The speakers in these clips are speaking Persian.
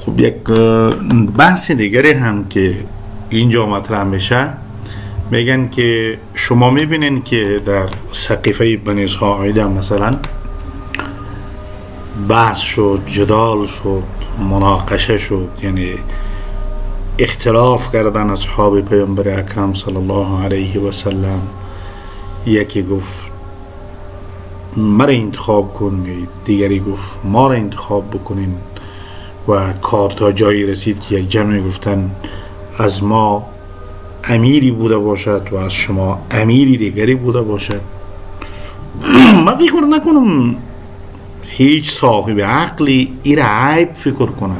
خب یک بحث دیگری هم که اینجا مطرح میشه، میگن که شما میبینین که در سقیفه بنی ساعده مثلا بحث شد، جدال شد، مناقشه شد، یعنی اختلاف کردن اصحاب پیامبر اکرم صلی الله علیه و سلم. یکی گفت مرا انتخاب کن، دیگری گفت ما را انتخاب بکنین و کار تا جایی رسید که یک جمعی گفتن از ما امیری بوده باشد و از شما امیری دیگری بوده باشد. من فکر نکنم هیچ صاحب عقلی این عیب فکر کنه.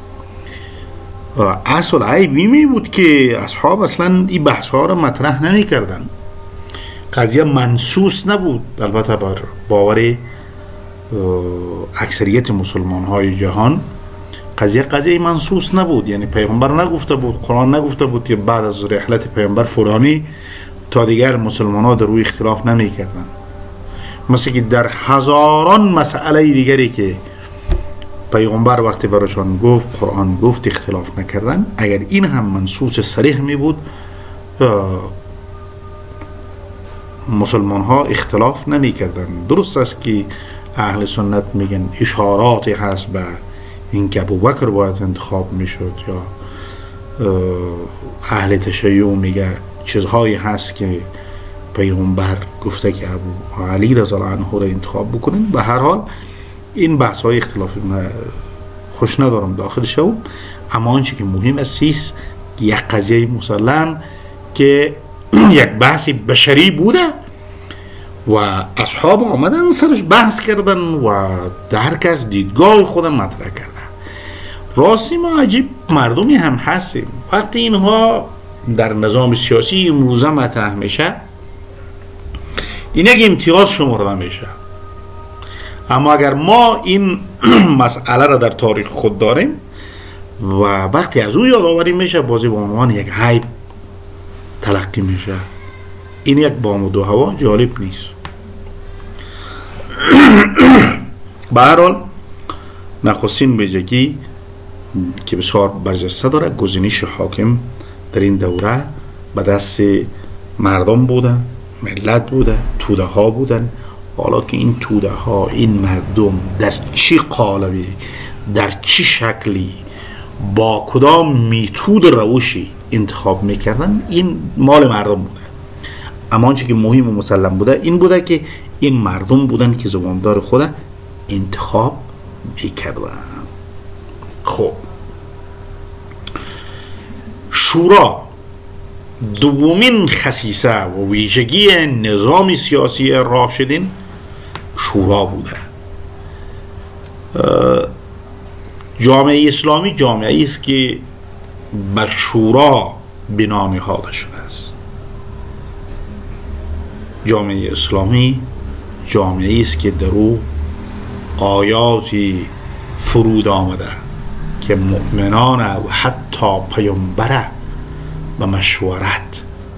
اصل عیب می بود که اصحاب اصلا این بحث ها را مطرح نمی کردن. قضیه منسوس نبود. البته بر باور اکثریت مسلمان های جهان قضیه منسوس نبود، یعنی پیغمبر نگفته بود، قرآن نگفته بود که بعد از رحلت پیغمبر فلانی تا دیگر مسلمان ها در روی اختلاف نمی کردن. مثل که در هزاران مسئله دیگری که پیغمبر وقتی براشان گفت، قرآن گفت، اختلاف نکردن. اگر این هم منسوس صریح می بود مسلمان ها اختلاف نمی کردن. درست است که اهل سنت میگن اشاراتی هست به این که ابوبکر باید انتخاب میشد، یا اهل تشیع میگه چیزهایی هست که پیغمبر گفته که ابو علی رضی الله عنه را انتخاب بکنین. به هر حال این بحث های اختلافی من خوش ندارم داخل شو، اما آنچه که مهم است یک قضیه مسلم که یک بحث بشری بوده و اصحاب آمدن سرش بحث کردن و در کس دیدگاه خود مطرح کرده. راستی ما عجیب مردمی هم هستیم، وقتی اینها در نظام سیاسی امروزه مطرح میشه این یک امتیاز شمرده میشه. اما اگر ما این مسئله را در تاریخ خود داریم و وقتی از او یادآوری میشه بازی به عنوان یک عیب تلقی میشه، این یک بام و دو هوا جالب نیست. به هر حال نخستین ویژگی که بسیار برجسته داره، گزینش حاکم در این دوره به دست مردم بوده، ملت بوده، توده ها بودن. حالا که این توده ها، این مردم در چی قالبی، در چی شکلی، با کدام میتود روشی انتخاب میکردن، این مال مردم بوده. اما آنچه که مهم و مسلم بوده این بوده که این مردم بودن که زماندار خود انتخاب میکردن. خب شورا دومین خصیصه و ویژگی نظام سیاسی راشدین شورا بوده. جامعه اسلامی جامعه است که بر شورا بنا نهاده شده است. جامعه اسلامی جامعه است که در او آیاتی فرود آمده که مؤمنان و حتی پیامبر و مشورت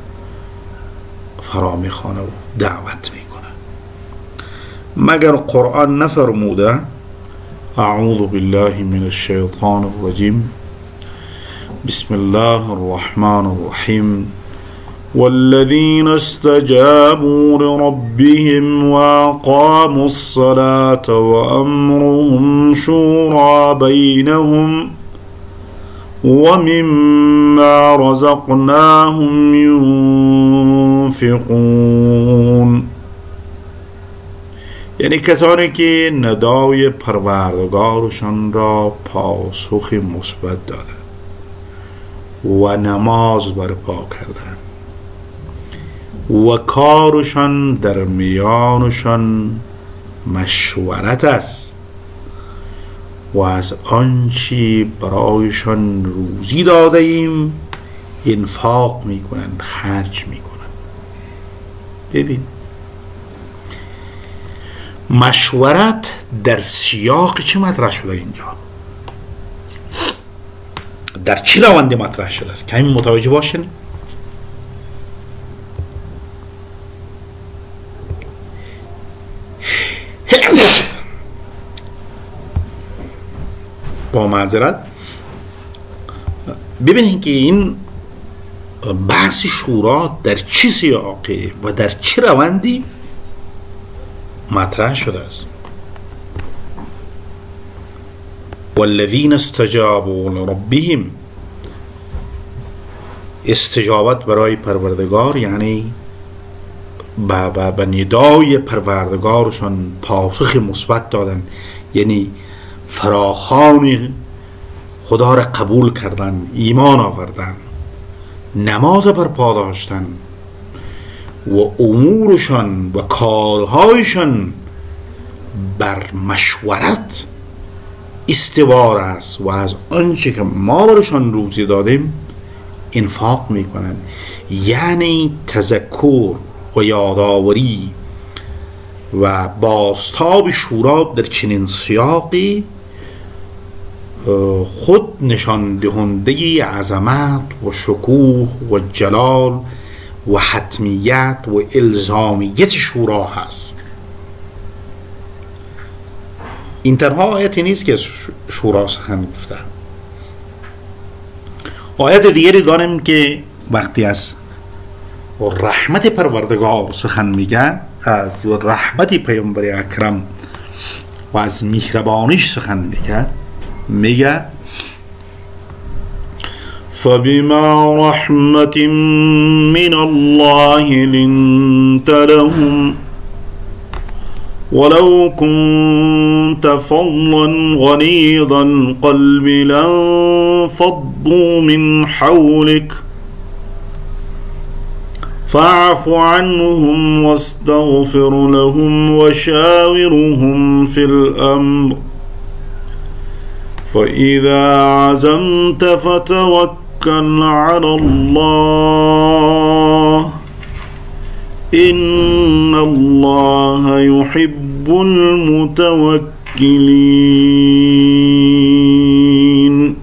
فرا میخوانه و دعوت میکنه. مگر قرآن نفرموده اعوذ بالله من الشیطان الرجیم بسم الله الرحمن الرحیم والذين استجابوا لربهم وأقاموا الصلاة وأمرهم شورى بينهم ومما رزقناهم ينفقون. یعنی کسانی که ندای پروردگارشان را پاسخ مثبت دادند و نماز برپا کردند و کارشان در میانشان مشورت است و از آنچه برایشان روزی داده ایم انفاق میکنند، خرج میکنند. ببین مشورت در سیاق چه مطرح شده اینجا، در چه روندی مطرح شده است که همین متوجه باشین. با معذرت ببینید که این بحث شورا در چه سیاقی و در چه روندی مطرح شده است. والذین استجابوا لربهم، استجابت برای پروردگار یعنی به ندای پروردگارشان پاسخ مثبت دادن، یعنی فراخوان خدا را قبول کردن، ایمان آوردن، نماز برپا داشتن و امورشان و کارهایشان بر مشورت استوار است و از آنچه که ما برشان روزی دادیم انفاق میکنن. یعنی تذکر و یادآوری و بازتاب شورا در چنین سیاقی خود نشان دهنده عظمت و شکوه و جلال و حتمیت و الزامیت شورا هست. این تنها آیتی نیست که شورا سخن گفته. آیت دیگری داریم که وقتی از رحمت پروردگار سخن میگه، از رحمت پیامبر اکرم و از مهربانیش سخن میگه فبما رحمت من الله لنت لهم ولو كنت فظا غليظ القلب لانفضوا من حولك فاعف عنهم واستغفر لهم وشاورهم في الأمر فإذا عزمت فتوكل على الله إن الله يحب المتوكلين.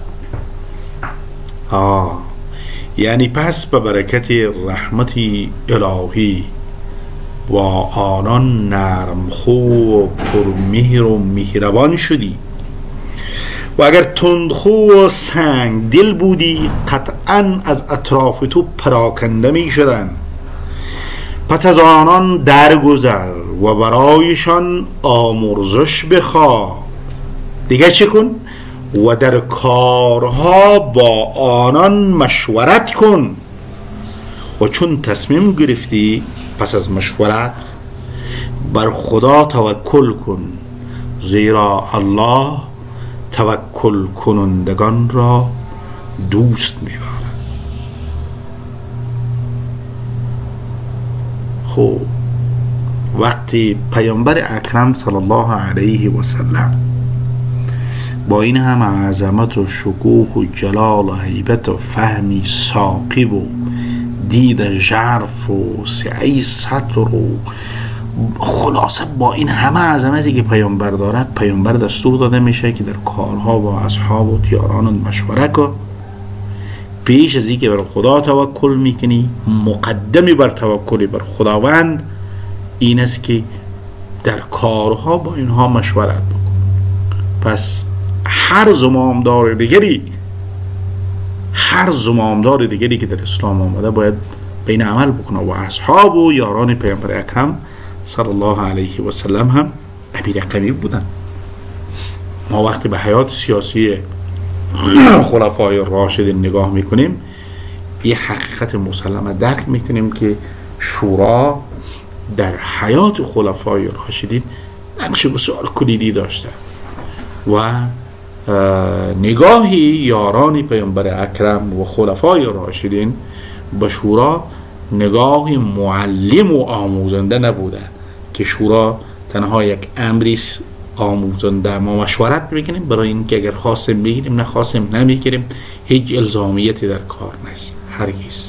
یعنی پس به برکت رحمت الهی و آنان نرمخو و پرمهر و مهربان شدی و اگر تندخو و سنگ دل بودی قطعا از اطراف تو پراکنده می شدن. پس از آنان درگذر و برایشان آمرزش بخواه. دیگه چه کن؟ و در کارها با آنان مشورت کن و چون تصمیم گرفتی پس از مشورت بر خدا توکل کن، زیرا الله توکل کنندگان را دوست می‌دارد. خب وقتی پیامبر اکرم صلی الله علیه و سلم با این همه عظمت و شکوه و جلال و هیبت و فهمی ثاقب و دید ژرف و سعی سطر و خلاصه با این همه عظمتی که پیامبر دارد، پیامبر دستور داده میشه که در کارها با اصحاب و دیاران مشوره کن. پیش از اینکه بر خدا توکل میکنی، مقدمی بر توکلی بر خداوند این است که در کارها با اینها مشورت بکن. پس هر زمامدار دیگری که در اسلام آمده باید بین عمل بکنه و اصحاب و یاران پیامبر اکرم صلی الله علیه و سلم هم امیر قوی بودن. ما وقتی به حیات سیاسی خلفای راشدین نگاه میکنیم یه حقیقت مسلمه درک میکنیم که شورا در حیات خلفای راشدین نقش بسیار کلیدی داشته و نگاهی یاران پیامبر اکرم و خلفای راشدین به شورا نگاه معلم و آموزنده نبوده که شورا تنها یک امری آموزنده ما مشورت میکنیم برای اینکه اگر خواستیم بگیریم نخواستیم نمیگیریم، هیچ الزامیتی در کار نیست هرگز.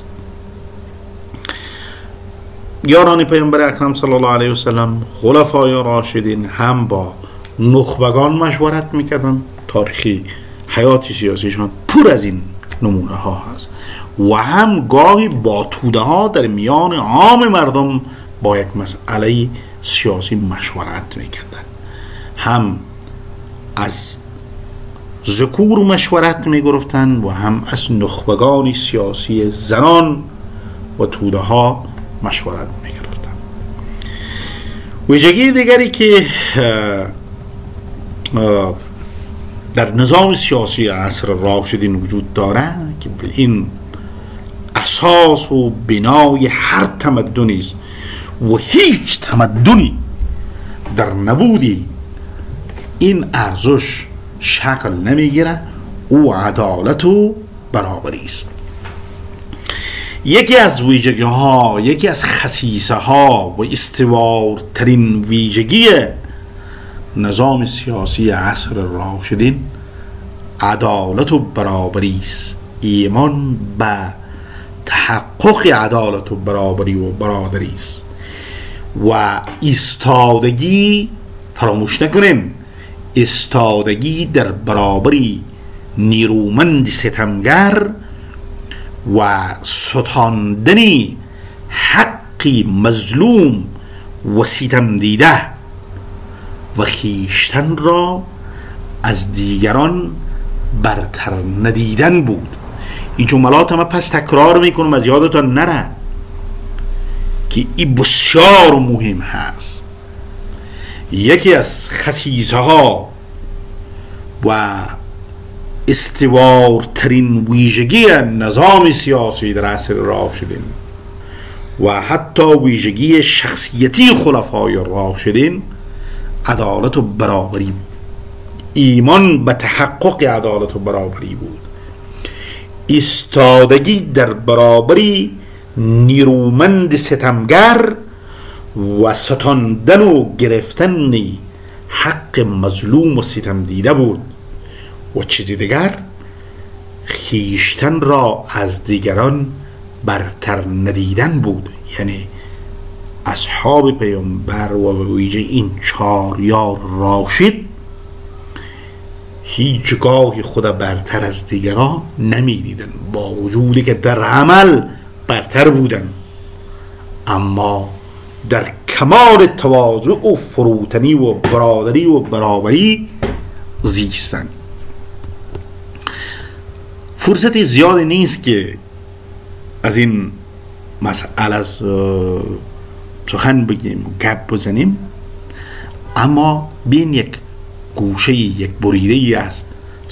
یاران پیامبر اکرم صلی الله علیه و سلم خلفای راشدین هم با نخبگان مشورت میکردن. تاریخی حیات سیاسیشان پر از این نمونه ها هست و هم گاهی با توده ها در میان عام مردم با یک مسئله سیاسی مشورت میکردن. هم از ذکور مشورت میگرفتند و هم از نخبگان سیاسی زنان و توده ها مشورت میگرفتند. ویژگی دیگری که در نظام سیاسی عصر راشدین وجود داره که این اساس و بنای هر تمدنی است و هیچ تمدنی در نبودی این ارزش شکل نمیگیره، او عدالت و برابری است. یکی از ویژگی ها، یکی از خصیصه ها و استوارترین ویژگی نظام سیاسی عصر راشدین عدالت و برابری است. ایمان به تحقق عدالت و برابری و برادری است و ایستادگی، فراموش نکنیم، ایستادگی در برابری نیرومند ستمگر و ستاندن حقی مظلوم و ستم دیده و خیشتن را از دیگران برتر ندیدن بود. این جملات هم پس تکرار میکنم از یادتان نره که این بسیار مهم هست. یکی از خصیصه ها و استوارترین ویژگی نظام سیاسی در عصر راشدین و حتی ویژگی شخصیتی خلفای راشدین عدالت و برابری بود. ایمان به تحقق عدالت و برابری بود. ایستادگی در برابری نیرومند ستمگر و ستاندن و گرفتن حق مظلوم و ستم دیده بود و چیزی دیگر خیشتن را از دیگران برتر ندیدن بود. یعنی اصحاب پیامبر و ویژه این 4 یار راشد هیچگاه خود برتر از دیگران نمیدیدن، با وجودی که در عمل برتر بودن اما در کمال تواضع و فروتنی و برادری و برابری زیستن. فرصتی زیاد نیست که از این مسئله سخن بگیم و گپ بزنیم، اما بین یک گوشه، یک بریده ای از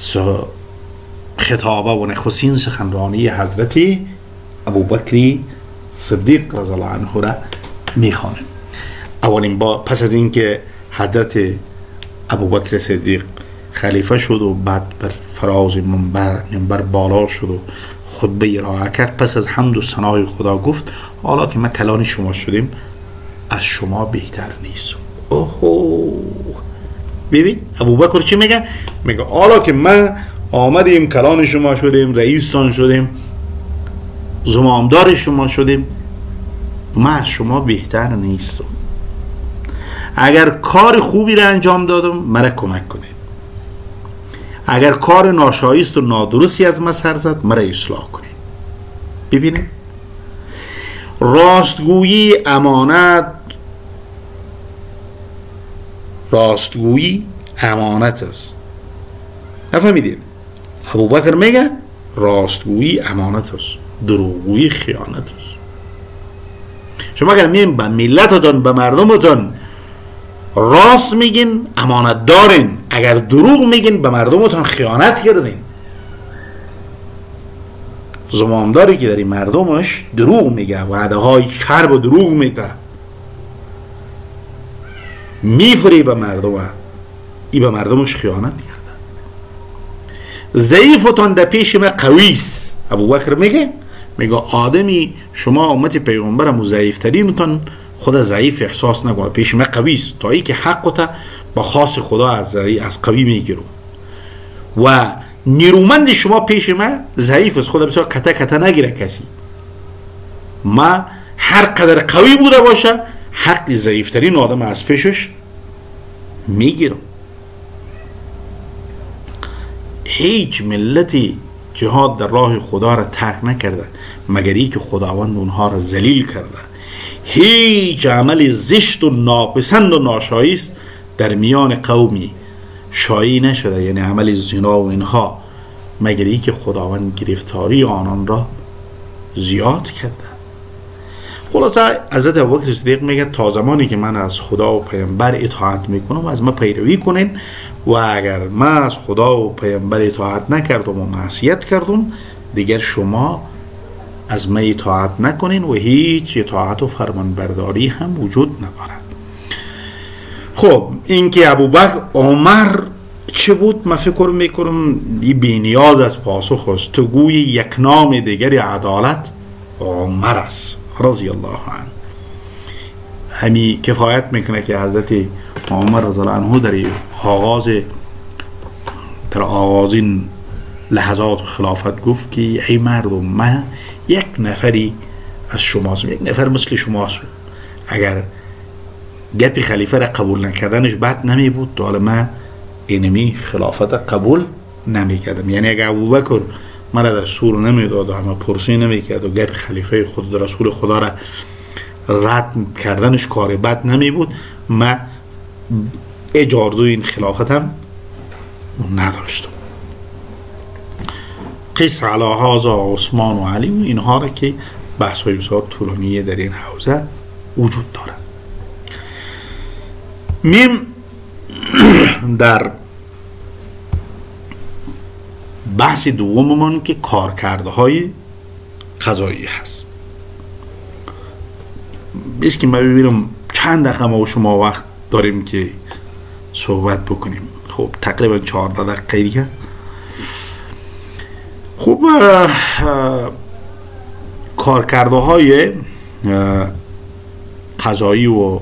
خطابه و نخستین سخنرانی حضرت ابوبکر صدیق رضی الله عنه را میخوانیم. اولین با پس از اینکه حضرت ابوبکر صدیق خلیفه شد و بعد بر فراز منبر بالا شد و خطبه ارائه کرد، پس از حمد و ثنای خدا گفت حالا که ما کلان شما شدیم از شما بهتر نیست. اوهو، ببین ابوبکر چی میگه؟ میگه حالا که ما آمدیم کلان شما شدیم، رئیستان شدیم، زمامدار شما شدیم، ما از شما بهتر نیستم. اگر کار خوبی را انجام دادم مرا کمک کنید، اگر کار ناشایست و نادرستی از ما سر زد مرا اصلاح کنید. ببینید راستگویی امانت است. نفهمیدید؟ ابوبکر میگه راستگویی امانت است، دروغگویی خیانت است. شما اگر میگین به ملتتون، به مردمتون راست میگین، امانت دارین، اگر دروغ میگین به مردمتون خیانت کردین. زمامداری که در این مردمش دروغ میگه، وعده های کرب و دروغ میده، میفری به مردم، ای به مردمش خیانت کرده. ضعیفتون در پیش ما قویست. ابوبکر میگه آدمی، شما امت پیغمبرم و ضعیفترینتون خدا ضعیف احساس نکنه، پیش ما قویست، تا ای که حقتا با خاص خدا از قوی میگیرم و نیرومند شما پیش ما ضعیف است، خدا بسیار کتا نگیره کسی. ما هر قدر قوی بوده باشه حق ضعیفترین آدم از پیشش میگیرم. هیچ ملتی جهاد در راه خدا را ترک نکرده مگر ای که خداوند اونها را ذلیل کرده. هیچ عمل زشت و ناپسند و ناشایست در میان قومی شایع نشده، یعنی عمل زنا و اینها، مگر ای که خداوند گرفتاری آنان را زیاد کرده. خلاصه حضرت ابوبکر صدیق میگه تا زمانی که من از خدا و پیامبر اطاعت میکنم از من پیروی کنین و اگر من از خدا و پیامبر اطاعت نکردم و معصیت کردم دیگر شما از من اطاعت نکنین و هیچ اطاعت و فرمانبرداری هم وجود ندارد. خب این که ابوبکر عمر چه بود؟ من فکر میکنم این بی‌نیاز از پاسخ است. تو گوی یک نام دیگری عدالت عمر است رضی الله عنه. همی کفایت میکنه که حضرت عمر رضی الله عنه در آغازین لحظات خلافت گفت که ای مردم، من یک نفری از شماست، یک نفر مثل شماست، اگر گپ خلیفه را قبول نکردنش بد نمی بود حالا من اینمی خلافت قبول نمی کردم. یعنی اگر ابوبکر مرا دستور نمیداد و همه پرسی نمیکرد و گپ خلیفه خود رسول خدا را رد کردنش کار بد نمی بود، من اجازه این خلافتم نداشتم. قیس علی هذا عثمان و علی و اینها را که بحث های بسیار طولانی در این حوزه وجود دارد. میم در بحث دوممون که کارکرده های قضایی هست. بیست که من ببینم چند دقیقه ما و شما وقت داریم که صحبت بکنیم. خب تقریبا 14 دقیقه دیگه. خب کارکرده های قضایی و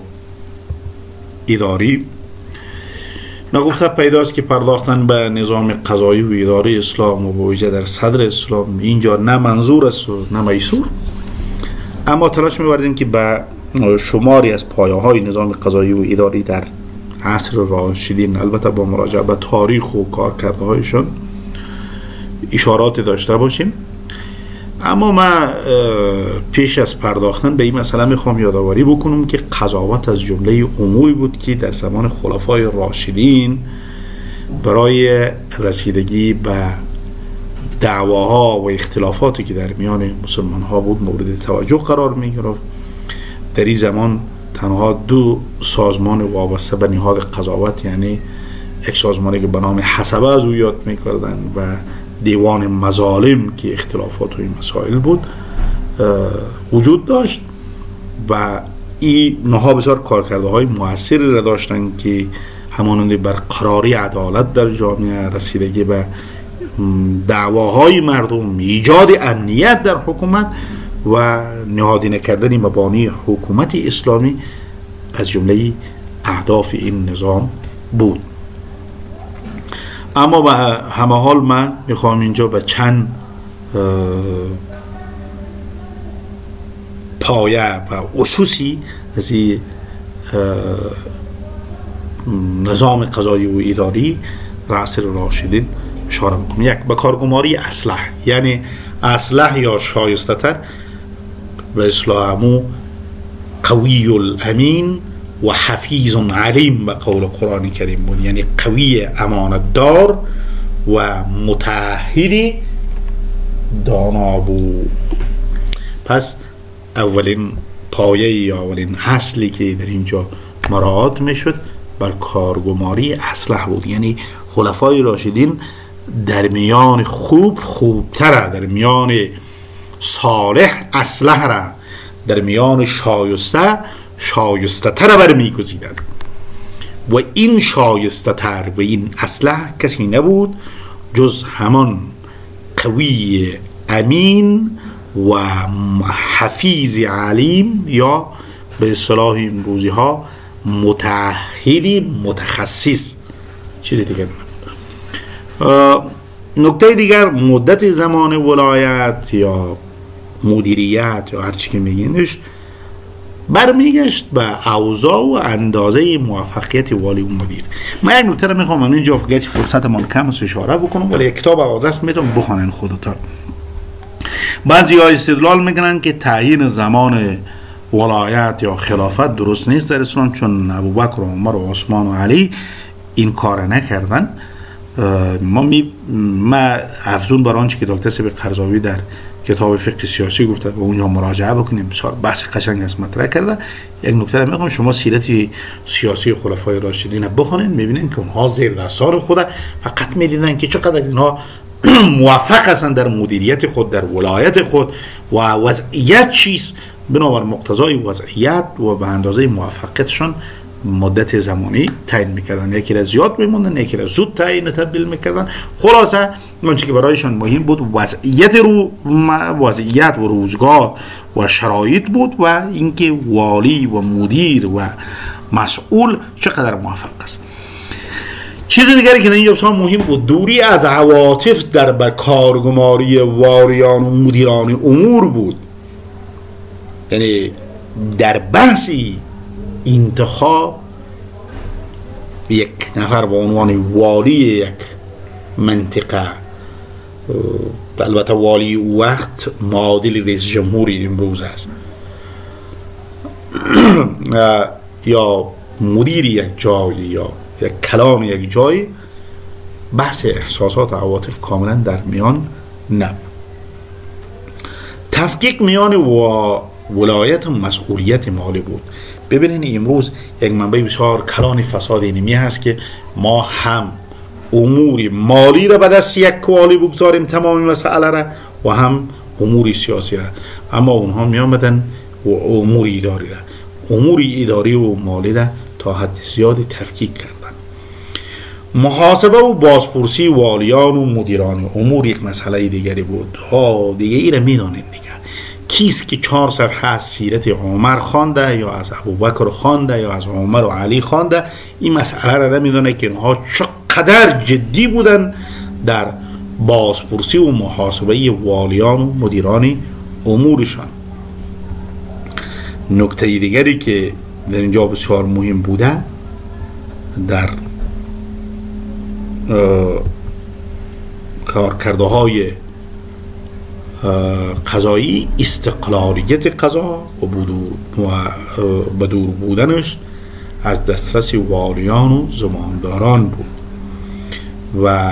اداری نگفته پیداست که پرداختن به نظام قضایی و اداری اسلام و ویژه در صدر اسلام اینجا نه منظور است و نه میسور، اما تلاش می‌ورزیم که به شماری از پایه‌های نظام قضایی و اداری در عصر راشدین، البته با مراجعه به تاریخ و کارکرده‌هایشان، اشارات داشته باشیم. اما من پیش از پرداختن به این مسئله میخوام یادآوری بکنم که قضاوت از جمله اموری بود که در زمان خلفای راشدین برای رسیدگی به دعواها و اختلافاتی که در میان مسلمان ها بود مورد توجه قرار میگرفت. در این زمان تنها دو سازمان وابسته به نهاد قضاوت، یعنی یک سازمانی که به نام حسبه از او یاد میکردن و دیوان مظالم که اختلافات و این مسائل بود وجود داشت و این نها بسیار کارکرده های مؤثری را داشتن که همانند برقراری عدالت در جامعه، رسیدگی به دعواهای مردم، ایجاد امنیت در حکومت و نهادینه کردن مبانی حکومت اسلامی از جمله اهداف این نظام بود. اما به همه حال من میخوام اینجا به چند پایه و اساسی از این نظام قضایی و اداری عصر راشدین اشاره میکنم. یک، به کارگماری اصلح، یعنی اصلح یا شایسته تر به اصطلاح قوی الامین و حفیظ علیم به قول قرآن کریم بود، یعنی قوی امانت دار و متعهد دانا بود. پس اولین پایه یا اولین اصلی که در اینجا مراعات میشد بر کارگماری اصلح بود، یعنی خلفای راشدین در میان خوبتره، در میان صالح اصلح را، در میان شایسته تر برمی‌گزیدند و این شایسته تر و این اصلح کسی نبود جز همان قوی امین و حفیظ علیم یا به اصطلاح این روزی ها متعهد متخصص. چیزی دیگر نکته دیگر، مدت زمان ولایت یا مدیریت یا هر چی که میگینش برمیگشت به اوضاع و اندازه موفقیت والی و مدیر. من یک نکته رو میخوام اینجا فرصتمان کم است اشاره بکنم، ولی کتاب آدرس میتونم بخونن خودتان. بعضی ها استدلال میکنن که تعیین زمان ولایت یا خلافت درست نیست در اسلام، چون ابوبکر و عمر و عثمان و علی این کار نکردن. ما افزون بر آنچه که دکتر سیب قرضاوی در کتاب فقه سیاسی گفته و اونجا مراجعه بکنیم، بسیار بحث قشنگ است مطرح کرده. یک نکته میگم، شما سیرت سیاسی خلفای راشدین بخونید، میبینید که اونها زیر دستار خود فقط میدیدن که چقدر اینها موفق هستند در مدیریت خود، در ولایت خود و وضعیت چیست، بنابر مقتضای وضعیت و به اندازه موفقیتشان مدت زمانی تعیین میکردن. یکی را زیاد میموندن، یکی را زود تعیین تبدیل میکردن. خلاصه آنچه که برایشان مهم بود وضعیت و روزگار و شرایط بود و اینکه والی و مدیر و مسئول چقدر موفق است. چیز دیگری که در اینجا بسیار مهم بود، دوری از عواطف در کارگماری والیان و مدیران امور بود. یعنی در بحثی انتخاب یک نفر به عنوان والی یک منطقه، البته والی وقت معادل رئیس جمهوری امروز است، یا مدیر یک جای یا یک کلان یک جای، بحث احساسات و عواطف کاملا در میان نبود. تفکیک میان ولایت و مسئولیت مالی بود. ببینید امروز یک منبع بسیار کلان فساد اینمی هست که ما هم امور مالی را به دست یک والی بگذاریم تمام مسئله را و هم امور سیاسی را، اما اونها می آمدن و امور اداری را، امور اداری و مالی را تا حد زیادی تفکیک کردن. محاسبه و بازپرسی والیان و مدیران امور یک مسئله دیگری بود. دیگه این را می دانید دیگه، کیست که 4 صفحه از سیرت عمر خوانده یا از ابوبکر خوانده یا از عمر و علی خوانده، این مسئله را نمیدونه که اینها چقدر جدی بودن در بازپرسی و محاسبه والیان و مدیران امورشان. نکته دیگری که در اینجا بسیار مهم بوده، در کارکردهای قضایی استقلالیت قضا و بدور بودنش از دسترس والیان و زمانداران بود و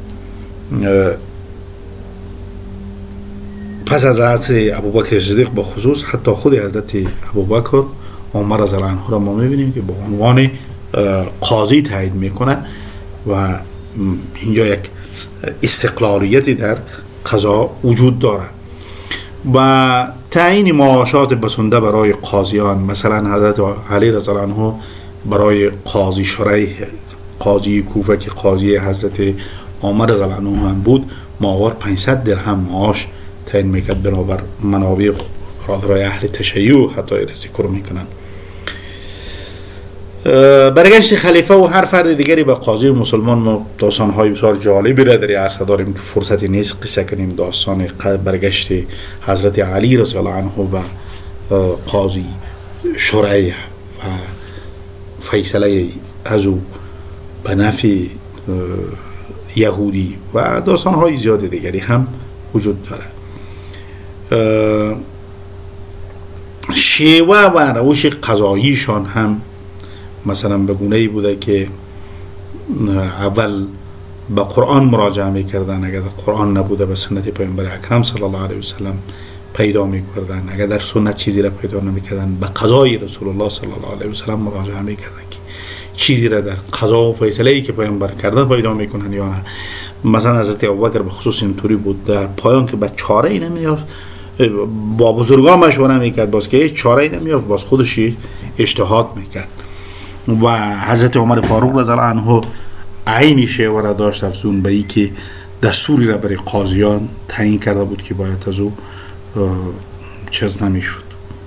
پس از عصر ابوبکر صدیق به خصوص حتی خود حضرت ابوبکر عمر رضی الله عنه را ما میبینیم که به عنوان قاضی تعیین میکنه و اینجا یک استقلالیتی در قضا وجود داره. و تعیین معاشات بسنده برای قاضیان، مثلا حضرت علی رضی الله عنه برای قاضی شریح، قاضی کوفه که قاضی حضرت عمر رضی الله عنه هم بود، ماهوار 500 درهم معاش تعیین میکرد. بنابر منابع رادرای اهل تشیع حتی ذکر میکنن. برگشت خلیفه و هر فرد دیگری به قاضی مسلمان، ما داستان‌های بسیار جالبی را در عصر داریم که فرصتی نیست قصه کنیم. داستان برگشت حضرت علی رضی الله عنه و قاضی شریح و فیصله از او به نفع یهودی و داستان‌های زیاد دیگری هم وجود داره. شیوه و روش قضاییشان هم مثلا به گونه‌ای بوده که اول به قرآن مراجعه میکردن، اگر قرآن نبوده به سنت پیامبر اکرم صلی الله علیه و سلم پیدا میکردن، اگر در سنت چیزی را پیدا نمیکردن به قضای رسول الله صلی الله علیه و سلم مراجعه میکردن که چیزی را در قضا و فیصله‌ای که پیامبر کرده پیدا میکنن یا نه. مثلا حضرت ابوبکر به خصوص اینطوری بود، در پایان که به چاره ای نمیافت با بزرگان مشوره میکرد، باز که چاره ای نمیافت باز خودش اجتهاد میکرد. و حضرت عمر فاروق رضی الله عنه عین شیوه را داشت، افزون به ای که دستوری را برای قاضیان تعیین کرده بود که باید از او چیز نمیشد،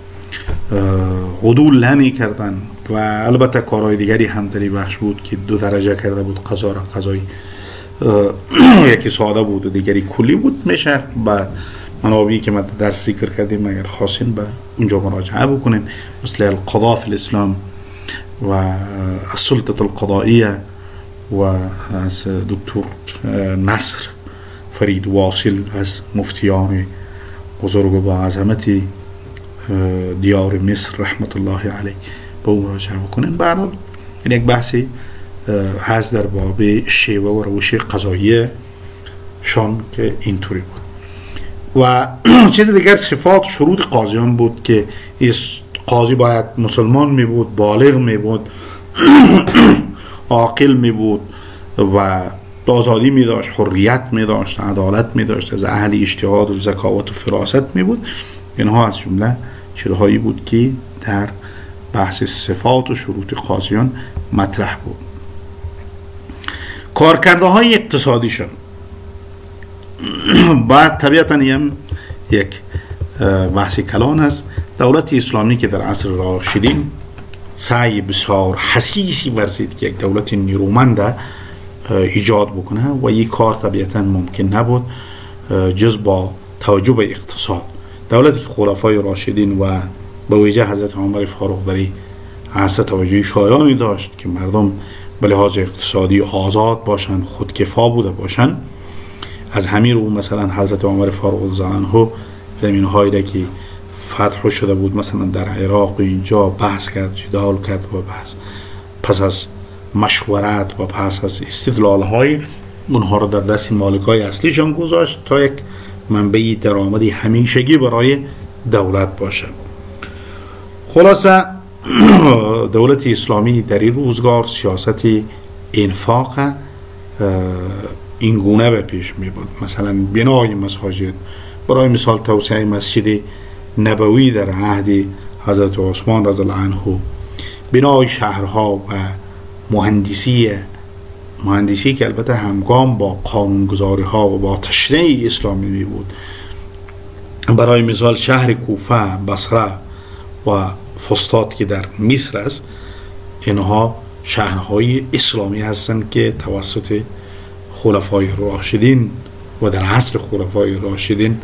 عدول نمی کردن. و البته کارهای دیگری هم در این بخش بود که 2 درجه کرده بود قضا را، قضای یکی ساده بود و دیگری کلی بود. میشه به منابعی که ما در ذکر کردیم اگر خواستین به اونجا مراجعه بکنین، مثل القضاء فی الاسلام و السلطة القضائیه و از دکتر نصر فرید واصل از مفتیان بزرگ و با عظمت دیار مصر رحمت الله علیه به او مراجعه بکنین. برحال این یک بحثی هست در باب شیوه و روش قضایی شان که اینطوری بود. و چیز دیگر صفات شروط قاضیان بود که قاضی باید مسلمان می بود، بالغ می بود، عاقل می بود و آزادی می داشت، حریت می داشت، عدالت می داشت، از اهل اجتهاد و ذکاوت و فراست می بود. اینها از جمله چیزهایی بود که در بحث صفات و شروط قاضیان مطرح بود. کارکرده های اقتصادیشون بعد طبیعتا یک بحث کلان است. دولت اسلامی که در عصر راشدین سعی بسیار حسیسی ورزید که یک دولت نیرومند ایجاد بکنه و یک کار طبیعتا ممکن نبود جز با توجه به اقتصاد. دولتی که خلفای راشدین و به ویژه حضرت عمر فاروق در عصر توجه شایانی داشت که مردم به لحاظ اقتصادی آزاد باشند، خودکفا بوده باشند، از همین رو مثلا حضرت عمر فاروق زانه زمین هایی را که فتح شده بود مثلا در عراق و اینجا بحث کرد، جدال کرد و پس از مشورت و پس از استدلال های اونها رو در دست مالکای اصلیشان گذاشت تا یک منبع درآمدی همیشگی برای دولت باشه. خلاصه دولت اسلامی در این روزگار سیاست انفاق این گونه به پیش می بود. مثلا بنای مساجد، برای مثال توسعه مسجد نبوی در عهد حضرت عثمان رضی الله عنه، بنای شهرها و مهندسی که البته همگام با قانونگذاری ها و با تشریع اسلامی می بود. برای مثال شهر کوفه، بصره و فسطاط که در مصر است، اینها شهرهای اسلامی هستند که توسط خلفای راشدین و در عصر خلفای راشدین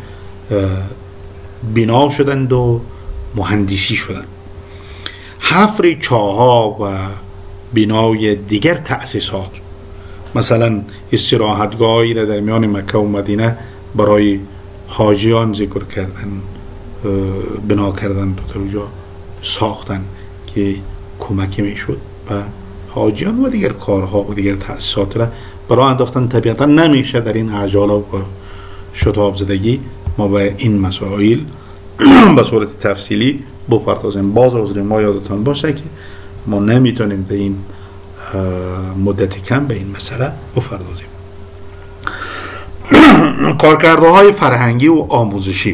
بنا شدند و مهندسی شدند. حفر چاها و بنای دیگر تأسیسات، مثلا استراحتگاهی را در میان مکه و مدینه برای حاجیان ذکر کردن، بنا کردن و در اونجا ساختن که کمکی میشد و حاجیان و دیگر کارها و دیگر تأسیسات را برای انداختن. طبیعتا نمیشه در این عجاله و شتاب زدگی ما به این مسائل به صورت تفصیلی بپردازیم. باز از ما یادتان باشه که ما نمیتونیم در این مدت کم به این مسئله بپردازیم. کارکرده های فرهنگی و آموزشی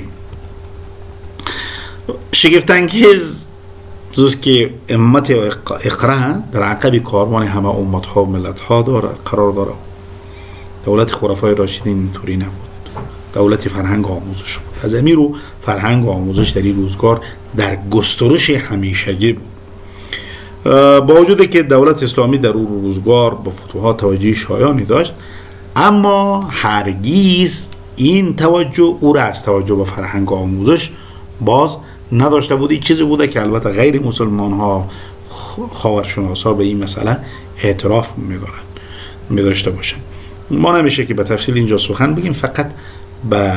شگفت‌انگیز زوست که امت اقرا در عقب کاروان همه امت ها و ملت ها قرار داره. دولت خلفای راشدین اینطوری نبود، دولت فرهنگ و آموزش بود. از امیر و فرهنگ و آموزش در این روزگار در گسترش همیشگی بود. با وجود که دولت اسلامی در اون روزگار با فتوحات توجه شایانی داشت، اما هرگیز این توجه او را از توجه به فرهنگ و آموزش باز نداشته بود. این چیزی بوده که البته غیر مسلمان ها، خاورشناسا به این مسئله اعتراف می داشته باشند. ما نمیشه که به تفصیل اینجا سخن بگیم، فقط به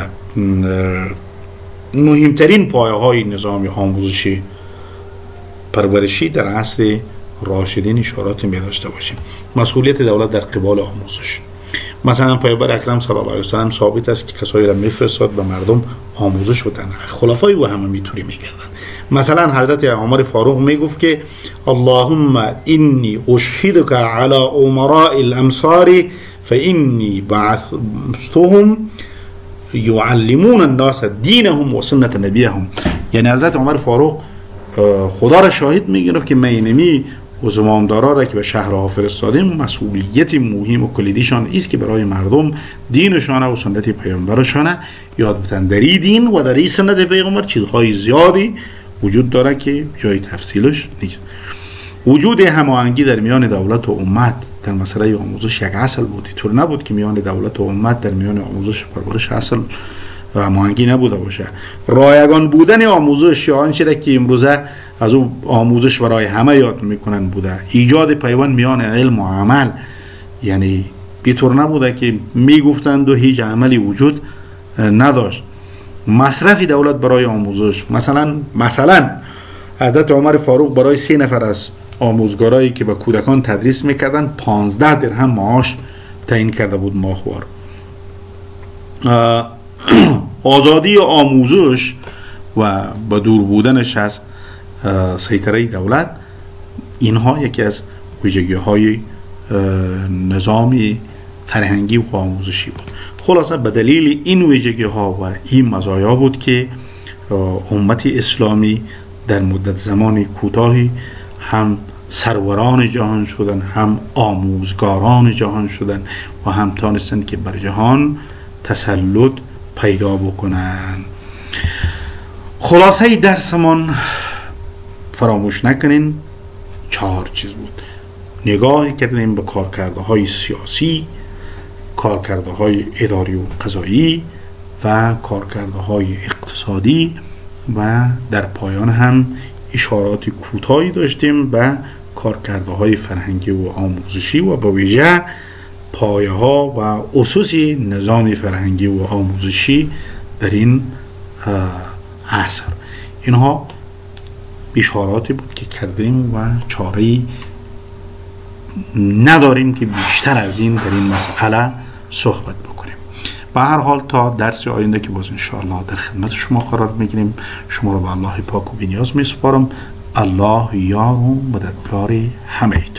مهمترین پایه های نظام آموزشی پرورشی در عصر راشدین اشارات می داشته باشیم. مسئولیت دولت در قبال آموزش، مثلا پیامبر اکرم صلی الله علیه و سلم ثابت است که کسایی را میفرستاد به مردم آموزش بدن. خلفای او همه میتونی میکردن. مثلا حضرت عمر فاروق میگفت که اللهم انی اشهدک علی امراء الامصار فانی بعثتهم یعلمون الناس دینهم و سنت نبیهم. یعنی حضرت عمر فاروق خدا را شاهد میگرفت که من و زمامدارا را که به شهرها فرستادیم مسئولیت مهم و کلیدیشان است که برای مردم دینشان و سنت پیامبرشان یاد بدن. در این دین و در این سنت پیامبر چیزهای زیادی وجود داره که جای تفصیلش نیست. وجود هماهنگی در میان دولت و امت در مسئله آموزش یک اصل بود. طور نبود که میان دولت و امت در میان آموزش و پرورش اصل هماهنگی نبوده باشه. رایگان بودن آموزش یا آنچه را که امروزه از او آموزش برای همه یاد میکنن بوده، ایجاد پیوند میان علم و عمل، یعنی بیطور نبوده که میگفتند و هیچ عملی وجود نداشت. مصرف دولت برای آموزش، مثلا حضرت عمر فاروق برای 3 نفر از آموزگارایی که به کودکان تدریس میکردن 15 درهم معاش تعیین کرده بود ماهوار. آزادی آموزش و به دور بودنش از سیطره دولت، اینها یکی از ویژگی های نظام فرهنگی و آموزشی بود. خلاصه به دلیل این ویژگی ها و این مزایا بود که امت اسلامی در مدت زمان کوتاهی هم سروران جهان شدن، هم آموزگاران جهان شدن و هم تانستن که بر جهان تسلط پیدا بکنن. خلاصه درسمان فراموش نکنین 4 چیز بود. نگاه کردیم به کارکرده های سیاسی، کارکرده های اداری و قضایی و کارکرده های اقتصادی و در پایان هم اشارات کوتاهی داشتیم به کارکرده های فرهنگی و آموزشی و به ویژه پایه ها و اساس نظام فرهنگی و آموزشی در این عصر. اینها اشاراتی بود که کردیم و چاره‌ای نداریم که بیشتر از این در این مسئله صحبت بکنیم. به هر حال تا درس آینده که باز انشاءالله در خدمت شما قرار میگیریم، شما رو به الله پاک و بی‌نیاز میسپارم. الله یار و مددگار همه ایتون.